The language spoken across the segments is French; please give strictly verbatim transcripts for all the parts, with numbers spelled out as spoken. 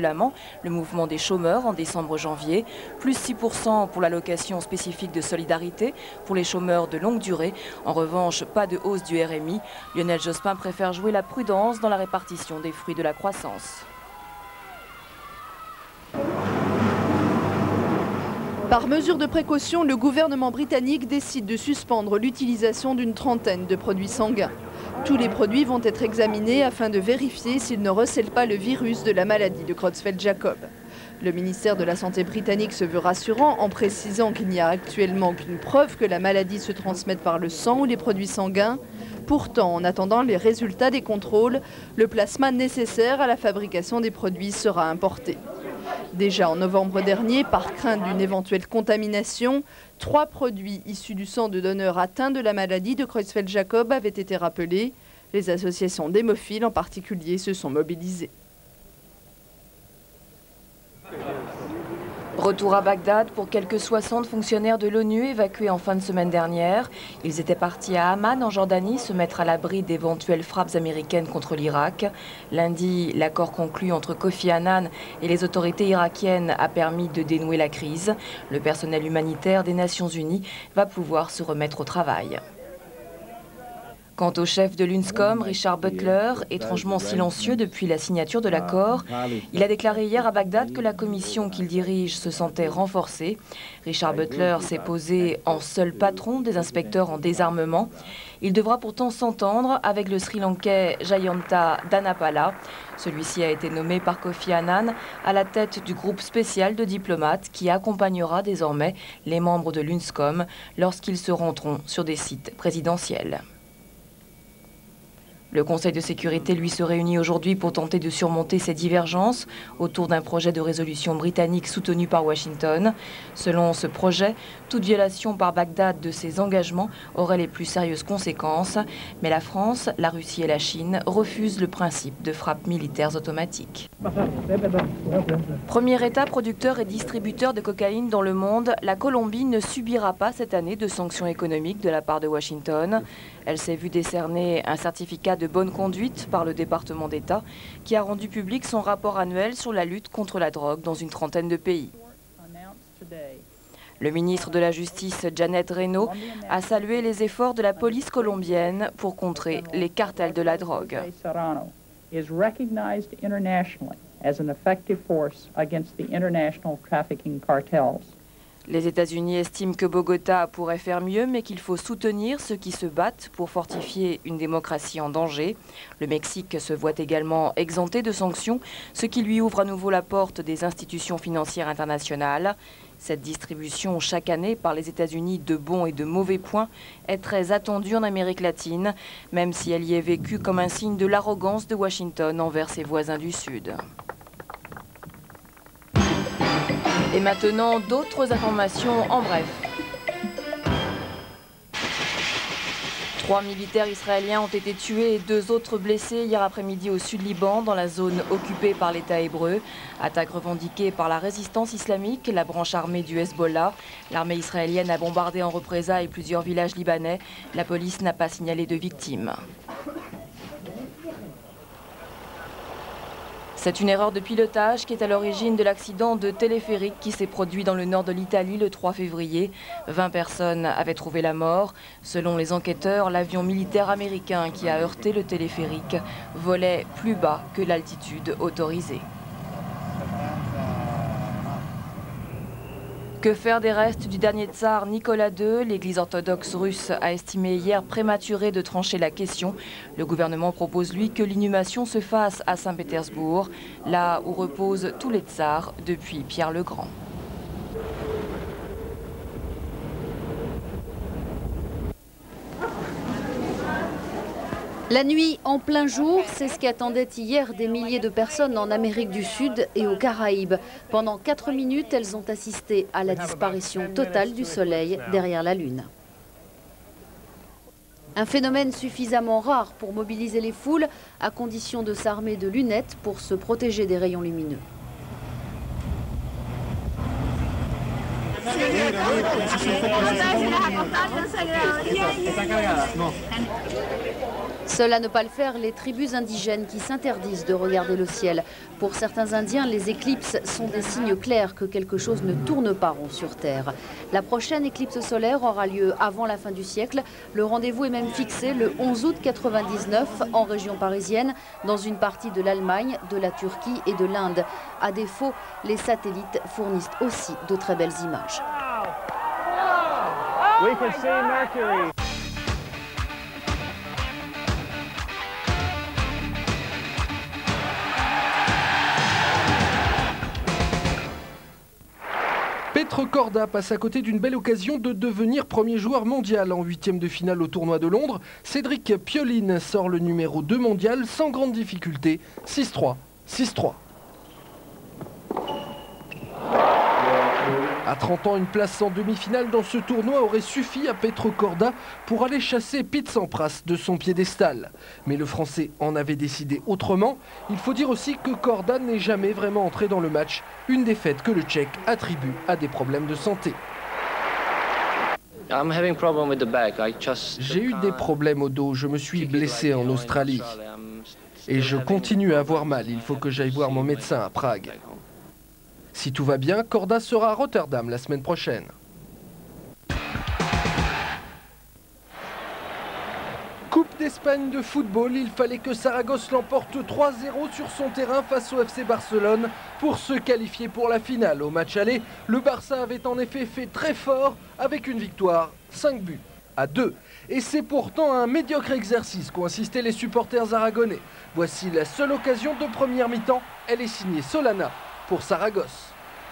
violemment le mouvement des chômeurs en décembre-janvier, plus six pour cent pour l'allocation spécifique de solidarité pour les chômeurs de longue durée. En revanche, pas de hausse du R M I. Lionel Jospin préfère jouer la prudence dans la répartition des fruits de la croissance. Par mesure de précaution, le gouvernement britannique décide de suspendre l'utilisation d'une trentaine de produits sanguins. Tous les produits vont être examinés afin de vérifier s'ils ne recèlent pas le virus de la maladie de Creutzfeldt-Jakob. Le ministère de la Santé britannique se veut rassurant en précisant qu'il n'y a actuellement qu'une preuve que la maladie se transmette par le sang ou les produits sanguins. Pourtant, en attendant les résultats des contrôles, le plasma nécessaire à la fabrication des produits sera importé. Déjà en novembre dernier, par crainte d'une éventuelle contamination, trois produits issus du sang de donneurs atteints de la maladie de Creutzfeldt-Jakob avaient été rappelés. Les associations d'hémophiles en particulier se sont mobilisées. Retour à Bagdad pour quelques soixante fonctionnaires de l'ONU évacués en fin de semaine dernière. Ils étaient partis à Amman, en Jordanie, se mettre à l'abri d'éventuelles frappes américaines contre l'Irak. Lundi, l'accord conclu entre Kofi Annan et les autorités irakiennes a permis de dénouer la crise. Le personnel humanitaire des Nations Unies va pouvoir se remettre au travail. Quant au chef de l'UNSCOM, Richard Butler, étrangement silencieux depuis la signature de l'accord, il a déclaré hier à Bagdad que la commission qu'il dirige se sentait renforcée. Richard Butler s'est posé en seul patron des inspecteurs en désarmement. Il devra pourtant s'entendre avec le Sri Lankais Jayanta Dhanapala. Celui-ci a été nommé par Kofi Annan à la tête du groupe spécial de diplomates qui accompagnera désormais les membres de l'UNSCOM lorsqu'ils se rendront sur des sites présidentiels. Le Conseil de sécurité, lui, se réunit aujourd'hui pour tenter de surmonter ces divergences autour d'un projet de résolution britannique soutenu par Washington. Selon ce projet, toute violation par Bagdad de ses engagements aurait les plus sérieuses conséquences. Mais la France, la Russie et la Chine refusent le principe de frappes militaires automatiques. Premier État producteur et distributeur de cocaïne dans le monde, la Colombie ne subira pas cette année de sanctions économiques de la part de Washington. Elle s'est vue décerner un certificat de bonne conduite par le département d'État qui a rendu public son rapport annuel sur la lutte contre la drogue dans une trentaine de pays. Le ministre de la Justice, Janet Reno, a salué les efforts de la police colombienne pour contrer les cartels de la drogue. Les États-Unis estiment que Bogota pourrait faire mieux, mais qu'il faut soutenir ceux qui se battent pour fortifier une démocratie en danger. Le Mexique se voit également exempté de sanctions, ce qui lui ouvre à nouveau la porte des institutions financières internationales. Cette distribution chaque année par les États-Unis de bons et de mauvais points est très attendue en Amérique latine, même si elle y est vécue comme un signe de l'arrogance de Washington envers ses voisins du Sud. Et maintenant, d'autres informations en bref. Trois militaires israéliens ont été tués et deux autres blessés hier après-midi au sud-Liban, dans la zone occupée par l'État hébreu. Attaque revendiquée par la résistance islamique, la branche armée du Hezbollah. L'armée israélienne a bombardé en représailles plusieurs villages libanais. La police n'a pas signalé de victimes. C'est une erreur de pilotage qui est à l'origine de l'accident de téléphérique qui s'est produit dans le nord de l'Italie le trois février. vingt personnes avaient trouvé la mort. Selon les enquêteurs, l'avion militaire américain qui a heurté le téléphérique volait plus bas que l'altitude autorisée. Que faire des restes du dernier tsar Nicolas deux? L'Église orthodoxe russe a estimé hier prématuré de trancher la question. Le gouvernement propose, lui, que l'inhumation se fasse à Saint-Pétersbourg, là où reposent tous les tsars depuis Pierre le Grand. La nuit en plein jour, c'est ce qu'attendaient hier des milliers de personnes en Amérique du Sud et aux Caraïbes. Pendant quatre minutes, elles ont assisté à la disparition totale du soleil derrière la Lune. Un phénomène suffisamment rare pour mobiliser les foules, à condition de s'armer de lunettes pour se protéger des rayons lumineux. Seul à ne pas le faire, les tribus indigènes qui s'interdisent de regarder le ciel. Pour certains Indiens, les éclipses sont des signes clairs que quelque chose ne tourne pas rond sur Terre. La prochaine éclipse solaire aura lieu avant la fin du siècle. Le rendez-vous est même fixé le onze août quatre-vingt-dix-neuf en région parisienne, dans une partie de l'Allemagne, de la Turquie et de l'Inde. À défaut, les satellites fournissent aussi de très belles images. We can see Mercury. Petr Korda passe à côté d'une belle occasion de devenir premier joueur mondial en huitième de finale au tournoi de Londres. Cédric Pioline sort le numéro deux mondial sans grande difficulté, six trois, six trois. À trente ans, une place en demi-finale dans ce tournoi aurait suffi à Petr Korda pour aller chasser Pete Sampras de son piédestal. Mais le Français en avait décidé autrement. Il faut dire aussi que Korda n'est jamais vraiment entré dans le match, une défaite que le Tchèque attribue à des problèmes de santé. J'ai eu des problèmes au dos, je me suis blessé en Australie. Et je continue à avoir mal, il faut que j'aille voir mon médecin à Prague. Si tout va bien, Korda sera à Rotterdam la semaine prochaine. Coupe d'Espagne de football, il fallait que Saragosse l'emporte trois zéro sur son terrain face au F C Barcelone pour se qualifier pour la finale. Au match aller, le Barça avait en effet fait très fort avec une victoire, cinq buts à deux. Et c'est pourtant un médiocre exercice qu'ont insisté les supporters aragonais. Voici la seule occasion de première mi-temps, elle est signée Solana pour Saragosse.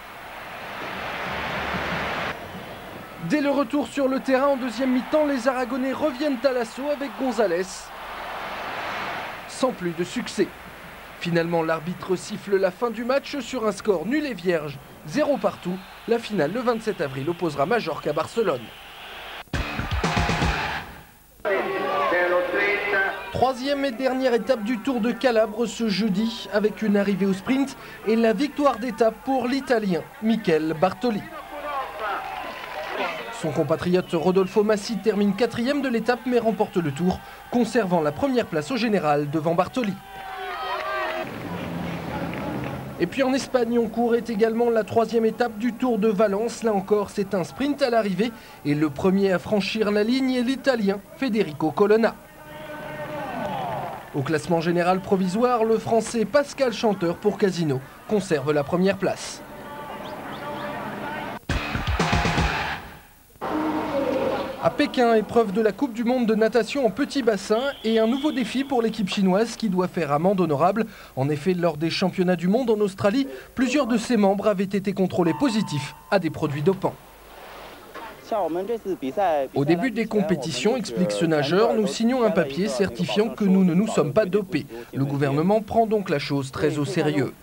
Dès le retour sur le terrain en deuxième mi-temps, les Aragonais reviennent à l'assaut avec González, sans plus de succès. Finalement, l'arbitre siffle la fin du match sur un score nul et vierge, zéro partout. La finale le vingt-sept avril opposera Majorque à Barcelone. Troisième et dernière étape du Tour de Calabre ce jeudi, avec une arrivée au sprint et la victoire d'étape pour l'Italien Michele Bartoli. Son compatriote Rodolfo Massi termine quatrième de l'étape mais remporte le Tour, conservant la première place au général devant Bartoli. Et puis en Espagne, on courait également la troisième étape du Tour de Valence. Là encore, c'est un sprint à l'arrivée et le premier à franchir la ligne est l'Italien Federico Colonna. Au classement général provisoire, le Français Pascal Chanteur pour Casino conserve la première place. À Pékin, épreuve de la Coupe du Monde de natation en petit bassin et un nouveau défi pour l'équipe chinoise qui doit faire amende honorable. En effet, lors des championnats du monde en Australie, plusieurs de ses membres avaient été contrôlés positifs à des produits dopants. Au début des compétitions, explique ce nageur, nous signons un papier certifiant que nous ne nous sommes pas dopés. Le gouvernement prend donc la chose très au sérieux.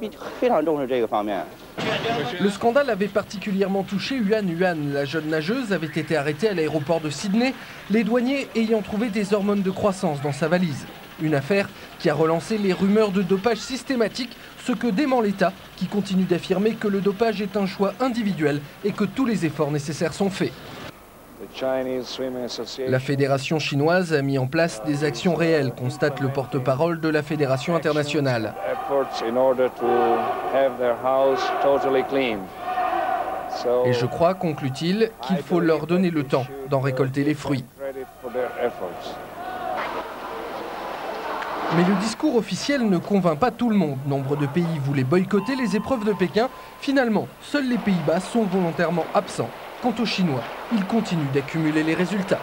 Le scandale avait particulièrement touché Yuan Yuan. La jeune nageuse avait été arrêtée à l'aéroport de Sydney, les douaniers ayant trouvé des hormones de croissance dans sa valise. Une affaire qui a relancé les rumeurs de dopage systématique, ce que dément l'État, qui continue d'affirmer que le dopage est un choix individuel et que tous les efforts nécessaires sont faits. La fédération chinoise a mis en place des actions réelles, constate le porte-parole de la fédération internationale. Et je crois, conclut-il, qu'il faut leur donner le temps d'en récolter les fruits. Mais le discours officiel ne convainc pas tout le monde. Nombre de pays voulaient boycotter les épreuves de Pékin. Finalement, seuls les Pays-Bas sont volontairement absents. Quant aux Chinois, ils continuent d'accumuler les résultats.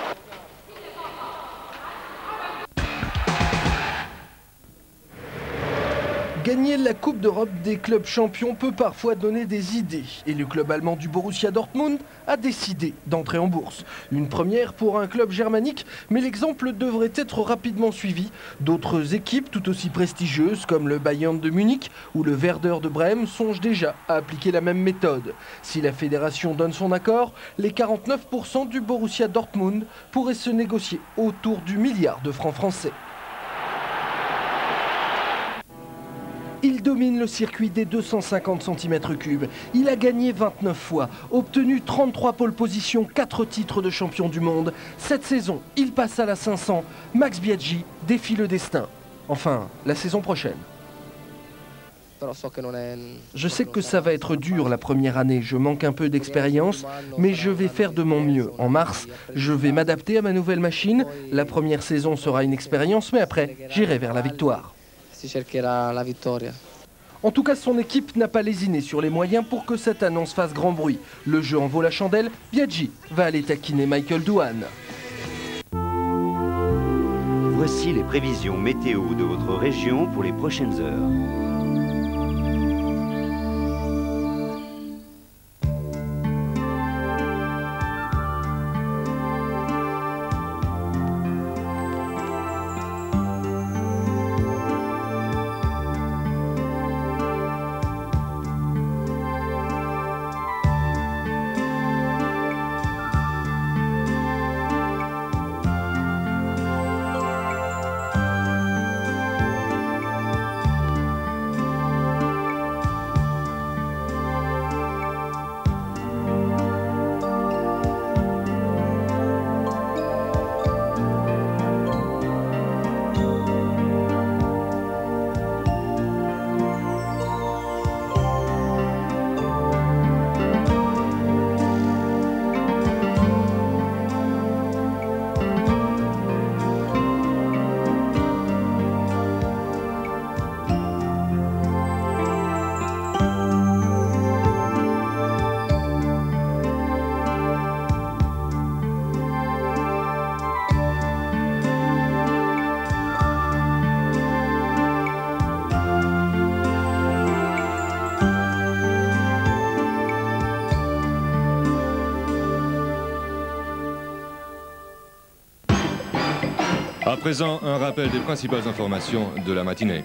Gagner la Coupe d'Europe des clubs champions peut parfois donner des idées. Et le club allemand du Borussia Dortmund a décidé d'entrer en bourse. Une première pour un club germanique, mais l'exemple devrait être rapidement suivi. D'autres équipes tout aussi prestigieuses comme le Bayern de Munich ou le Werder de Brême songent déjà à appliquer la même méthode. Si la fédération donne son accord, les quarante-neuf pour cent du Borussia Dortmund pourraient se négocier autour du milliard de francs français. Il domine le circuit des deux cent cinquante centimètres cubes. Il a gagné vingt-neuf fois, obtenu trente-trois pole positions, quatre titres de champion du monde. Cette saison, il passe à la cinq cents. Max Biaggi défie le destin. Enfin, la saison prochaine. Je sais que ça va être dur la première année, je manque un peu d'expérience, mais je vais faire de mon mieux. En mars, je vais m'adapter à ma nouvelle machine. La première saison sera une expérience, mais après, j'irai vers la victoire. En tout cas, son équipe n'a pas lésiné sur les moyens pour que cette annonce fasse grand bruit. Le jeu en vaut la chandelle, Biaggi va aller taquiner Michael Doohan. Voici les prévisions météo de votre région pour les prochaines heures. À présent, un rappel des principales informations de la matinée.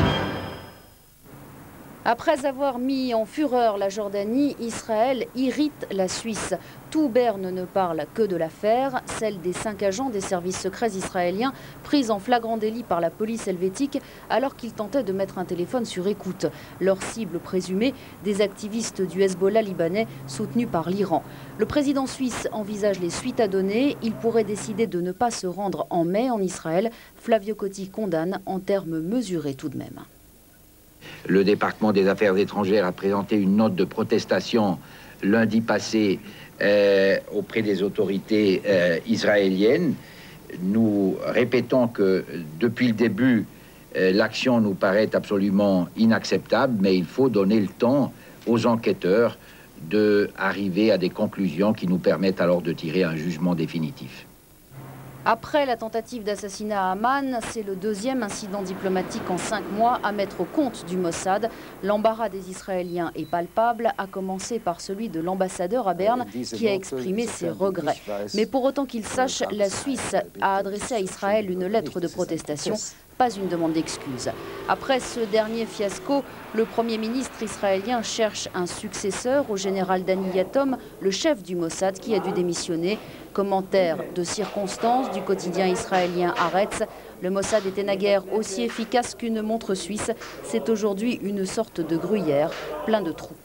Après avoir mis en fureur la Jordanie, Israël irrite la Suisse. Tout Berne ne parle que de l'affaire, celle des cinq agents des services secrets israéliens pris en flagrant délit par la police helvétique alors qu'ils tentaient de mettre un téléphone sur écoute. Leur cible présumée, des activistes du Hezbollah libanais soutenus par l'Iran. Le président suisse envisage les suites à donner. Il pourrait décider de ne pas se rendre en mai en Israël. Flavio Cotti condamne en termes mesurés tout de même. Le département des Affaires étrangères a présenté une note de protestation lundi passé euh, auprès des autorités euh, israéliennes. Nous répétons que depuis le début, euh, l'action nous paraît absolument inacceptable, mais il faut donner le temps aux enquêteurs d'arriver à des conclusions qui nous permettent alors de tirer un jugement définitif. Après la tentative d'assassinat à Amman, c'est le deuxième incident diplomatique en cinq mois à mettre au compte du Mossad. L'embarras des Israéliens est palpable, à commencer par celui de l'ambassadeur à Berne qui a exprimé ses regrets. Mais pour autant qu'il sache, la Suisse a adressé à Israël une lettre de protestation, pas une demande d'excuses. Après ce dernier fiasco, le Premier ministre israélien cherche un successeur au général Dani Yatom, le chef du Mossad qui a dû démissionner. Commentaire de circonstances du quotidien israélien Haaretz. Le Mossad était naguère aussi efficace qu'une montre suisse. C'est aujourd'hui une sorte de gruyère, plein de trous.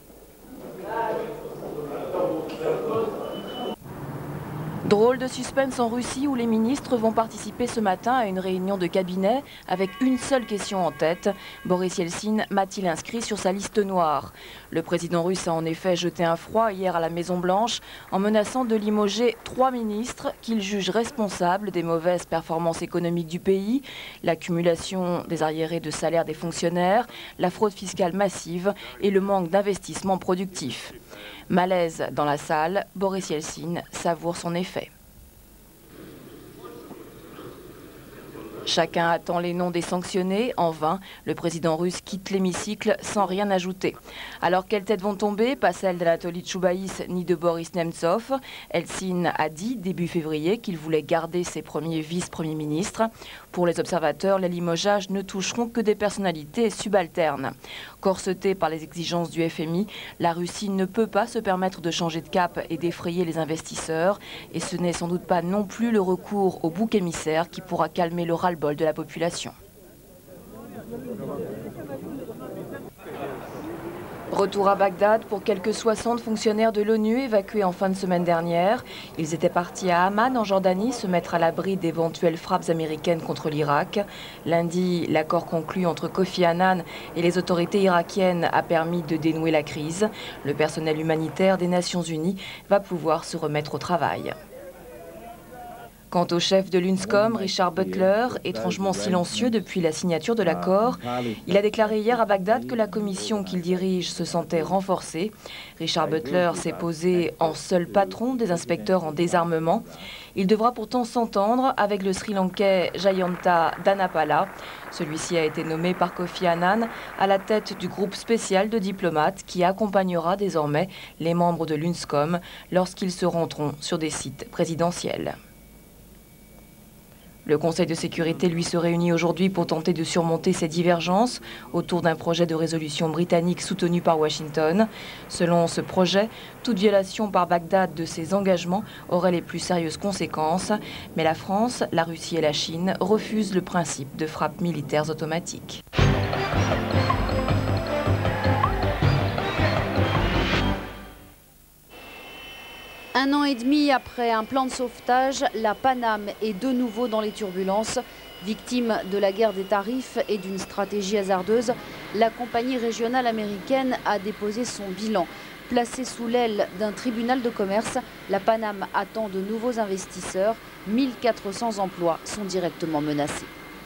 Drôle de suspense en Russie où les ministres vont participer ce matin à une réunion de cabinet avec une seule question en tête. Boris Yeltsin m'a-t-il inscrit sur sa liste noire? Le président russe a en effet jeté un froid hier à la Maison-Blanche en menaçant de limoger trois ministres qu'il juge responsables des mauvaises performances économiques du pays, l'accumulation des arriérés de salaire des fonctionnaires, la fraude fiscale massive et le manque d'investissement productif. Malaise dans la salle, Boris Yeltsin savoure son effet. Chacun attend les noms des sanctionnés. En vain, le président russe quitte l'hémicycle sans rien ajouter. Alors quelles têtes vont tomber? Pas celle d'Anatoly Choubaïs ni de Boris Nemtsov. Yeltsin a dit début février qu'il voulait garder ses premiers vice-premiers ministres. Pour les observateurs, les limogeages ne toucheront que des personnalités subalternes. Corsetée par les exigences du F M I, la Russie ne peut pas se permettre de changer de cap et d'effrayer les investisseurs. Et ce n'est sans doute pas non plus le recours au bouc émissaire qui pourra calmer le ras-le-bol de la population. Retour à Bagdad pour quelques soixante fonctionnaires de l'ONU évacués en fin de semaine dernière. Ils étaient partis à Amman, en Jordanie, se mettre à l'abri d'éventuelles frappes américaines contre l'Irak. Lundi, l'accord conclu entre Kofi Annan et les autorités irakiennes a permis de dénouer la crise. Le personnel humanitaire des Nations Unies va pouvoir se remettre au travail. Quant au chef de l'UNSCOM, Richard Butler, étrangement silencieux depuis la signature de l'accord, il a déclaré hier à Bagdad que la commission qu'il dirige se sentait renforcée. Richard Butler s'est posé en seul patron des inspecteurs en désarmement. Il devra pourtant s'entendre avec le Sri Lankais Jayanta Dhanapala. Celui-ci a été nommé par Kofi Annan à la tête du groupe spécial de diplomates qui accompagnera désormais les membres de l'UNSCOM lorsqu'ils se rendront sur des sites présidentiels. Le Conseil de sécurité, lui, se réunit aujourd'hui pour tenter de surmonter ces divergences autour d'un projet de résolution britannique soutenu par Washington. Selon ce projet, toute violation par Bagdad de ses engagements aurait les plus sérieuses conséquences. Mais la France, la Russie et la Chine refusent le principe de frappes militaires automatiques. Un an et demi après un plan de sauvetage, la Paname est de nouveau dans les turbulences. Victime de la guerre des tarifs et d'une stratégie hasardeuse, la compagnie régionale américaine a déposé son bilan. Placée sous l'aile d'un tribunal de commerce, la Paname attend de nouveaux investisseurs. mille quatre cents emplois sont directement menacés.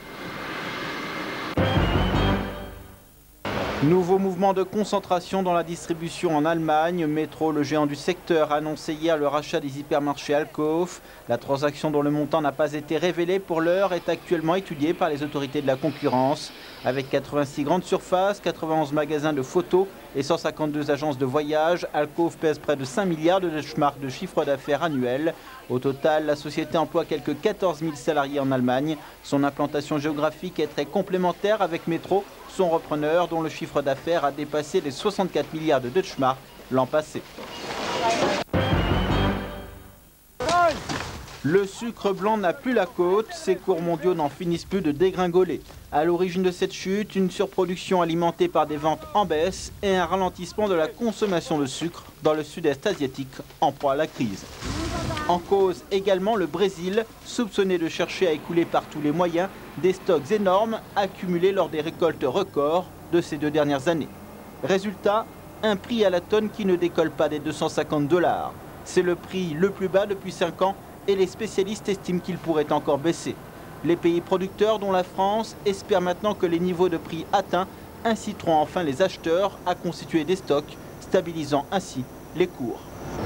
Nouveau mouvement de concentration dans la distribution en Allemagne. Metro, le géant du secteur, a annoncé hier le rachat des hypermarchés Alkauf. La transaction dont le montant n'a pas été révélé pour l'heure est actuellement étudiée par les autorités de la concurrence. Avec quatre-vingt-six grandes surfaces, quatre-vingt-onze magasins de photos et cent cinquante-deux agences de voyage, Alkauf pèse près de cinq milliards de Deutschmark de chiffre d'affaires annuel. Au total, la société emploie quelques quatorze mille salariés en Allemagne. Son implantation géographique est très complémentaire avec Metro, son repreneur dont le chiffre d'affaires a dépassé les soixante-quatre milliards de Deutschmark l'an passé. Le sucre blanc n'a plus la côte, ses cours mondiaux n'en finissent plus de dégringoler. À l'origine de cette chute, une surproduction alimentée par des ventes en baisse et un ralentissement de la consommation de sucre dans le sud-est asiatique en proie à la crise. En cause également le Brésil, soupçonné de chercher à écouler par tous les moyens des stocks énormes accumulés lors des récoltes records de ces deux dernières années. Résultat, un prix à la tonne qui ne décolle pas des deux cent cinquante dollars. C'est le prix le plus bas depuis cinq ans et les spécialistes estiment qu'il pourrait encore baisser. Les pays producteurs, dont la France, espèrent maintenant que les niveaux de prix atteints inciteront enfin les acheteurs à constituer des stocks, stabilisant ainsi les cours.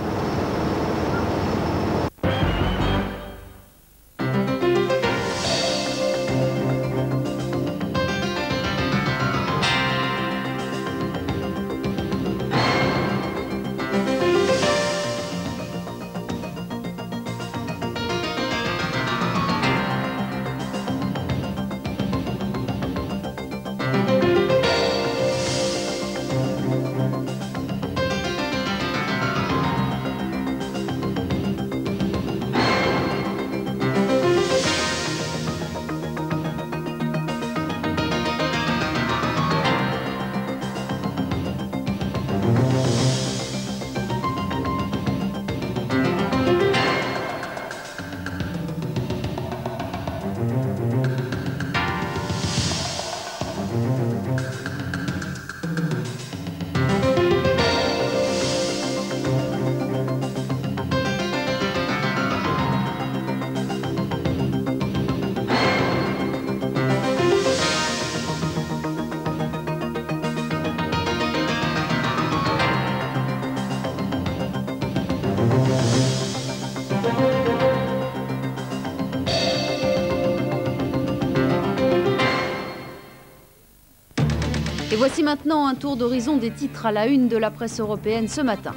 Et voici maintenant un tour d'horizon des titres à la une de la presse européenne ce matin.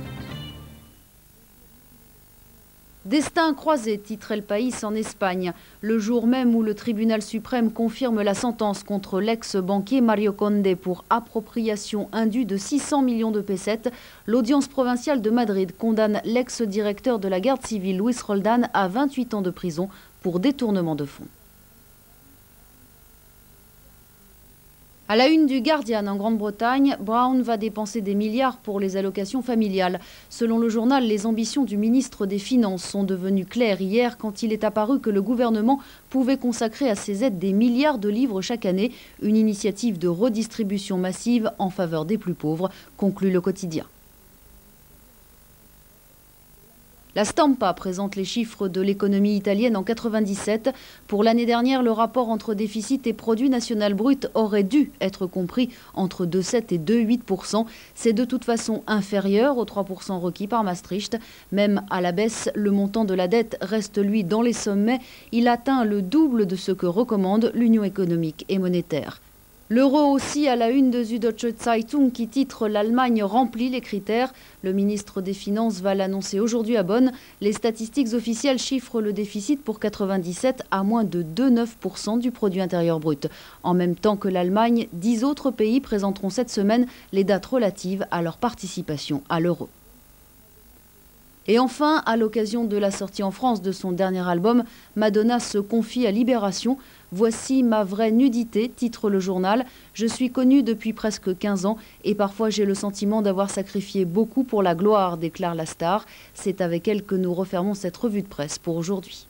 Destin croisé, titre El País en Espagne. Le jour même où le tribunal suprême confirme la sentence contre l'ex-banquier Mario Conde pour appropriation indue de six cents millions de pesettes, l'audience provinciale de Madrid condamne l'ex-directeur de la garde civile Luis Roldan à vingt-huit ans de prison pour détournement de fonds. À la une du Guardian en Grande-Bretagne, Brown va dépenser des milliards pour les allocations familiales. Selon le journal, les ambitions du ministre des Finances sont devenues claires hier quand il est apparu que le gouvernement pouvait consacrer à ces aides des milliards de livres chaque année, une initiative de redistribution massive en faveur des plus pauvres, conclut le quotidien. La Stampa présente les chiffres de l'économie italienne en quatre-vingt-dix-sept. Pour l'année dernière, le rapport entre déficit et produit national brut aurait dû être compris entre deux virgule sept et deux virgule huit pour cent. C'est de toute façon inférieur aux trois pour cent requis par Maastricht. Même à la baisse, le montant de la dette reste lui dans les sommets. Il atteint le double de ce que recommande l'Union économique et monétaire. L'euro aussi à la une de Süddeutsche Zeitung qui titre « L'Allemagne remplit les critères ». Le ministre des Finances va l'annoncer aujourd'hui à Bonn. Les statistiques officielles chiffrent le déficit pour quatre-vingt-dix-sept à moins de deux virgule neuf pour cent du produit intérieur brut. En même temps que l'Allemagne, dix autres pays présenteront cette semaine les dates relatives à leur participation à l'euro. Et enfin, à l'occasion de la sortie en France de son dernier album, Madonna se confie à Libération. « Voici ma vraie nudité », titre le journal. « Je suis connue depuis presque quinze ans et parfois j'ai le sentiment d'avoir sacrifié beaucoup pour la gloire », déclare la star. C'est avec elle que nous refermons cette revue de presse pour aujourd'hui.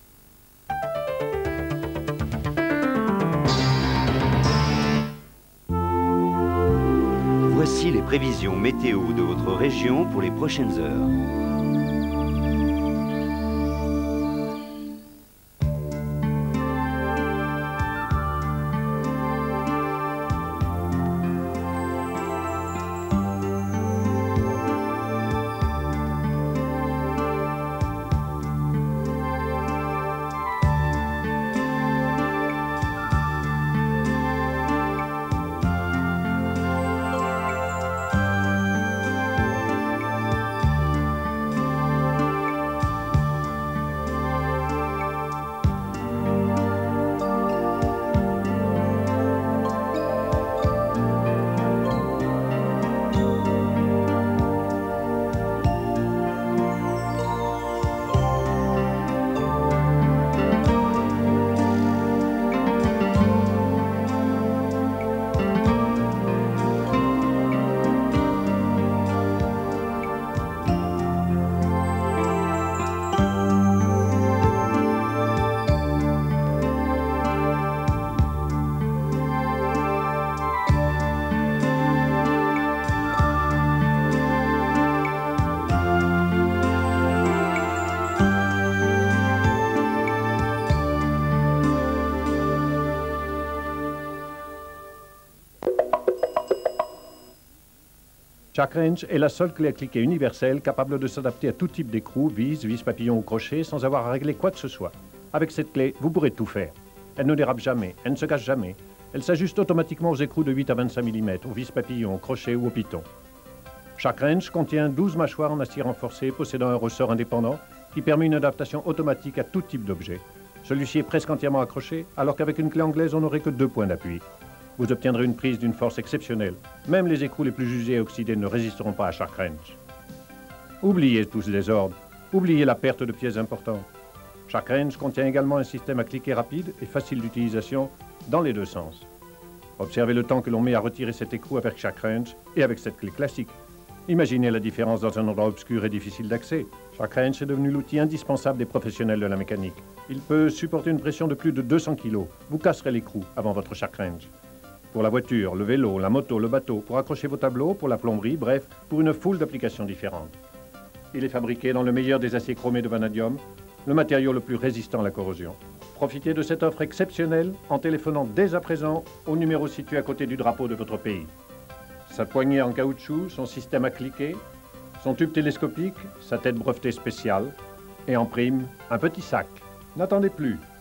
Voici les prévisions météo de votre région pour les prochaines heures. SharkWrench est la seule clé à cliquer universelle capable de s'adapter à tout type d'écrou, vis, vis papillon ou crochet sans avoir à régler quoi que ce soit. Avec cette clé, vous pourrez tout faire. Elle ne dérape jamais, elle ne se cache jamais. Elle s'ajuste automatiquement aux écrous de huit à vingt-cinq millimètres, aux vis papillon, au crochet ou au piton. SharkWrench contient douze mâchoires en acier renforcé possédant un ressort indépendant qui permet une adaptation automatique à tout type d'objet. Celui-ci est presque entièrement accroché, alors qu'avec une clé anglaise, on n'aurait que deux points d'appui. Vous obtiendrez une prise d'une force exceptionnelle. Même les écrous les plus usés et oxydés ne résisteront pas à SharkWrench. Oubliez tout ce désordre. Oubliez la perte de pièces importantes. SharkWrench contient également un système à cliquer rapide et facile d'utilisation dans les deux sens. Observez le temps que l'on met à retirer cet écrou avec SharkWrench et avec cette clé classique. Imaginez la différence dans un endroit obscur et difficile d'accès. SharkWrench est devenu l'outil indispensable des professionnels de la mécanique. Il peut supporter une pression de plus de deux cents kilos. Vous casserez l'écrou avant votre SharkWrench. Pour la voiture, le vélo, la moto, le bateau, pour accrocher vos tableaux, pour la plomberie, bref, pour une foule d'applications différentes. Il est fabriqué dans le meilleur des aciers chromés de vanadium, le matériau le plus résistant à la corrosion. Profitez de cette offre exceptionnelle en téléphonant dès à présent au numéro situé à côté du drapeau de votre pays. Sa poignée en caoutchouc, son système à cliquer, son tube télescopique, sa tête brevetée spéciale et en prime, un petit sac. N'attendez plus.